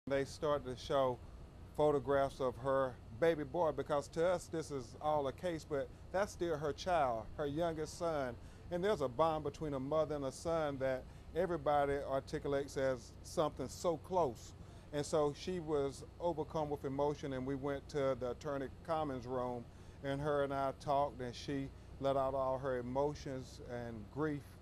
They started to show photographs of her baby boy because to us this is all a case, but that's still her child, her youngest son. And there's a bond between a mother and a son that everybody articulates as something so close. And so she was overcome with emotion, and we went to the attorney commons room, and her and I talked, and she let out all her emotions and grief